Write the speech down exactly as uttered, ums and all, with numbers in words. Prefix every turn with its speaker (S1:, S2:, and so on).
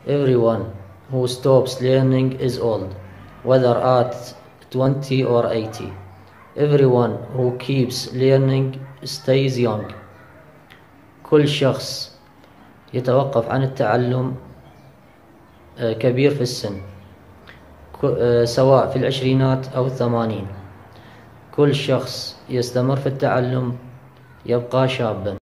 S1: Everyone who stops learning is old, whether at twenty or eighty. Everyone who keeps learning stays young. كل شخص يتوقف عن التعلم كبير في السن، سواء في العشرينات أو الثمانين. كل شخص يستمر في التعلم يبقى شابا.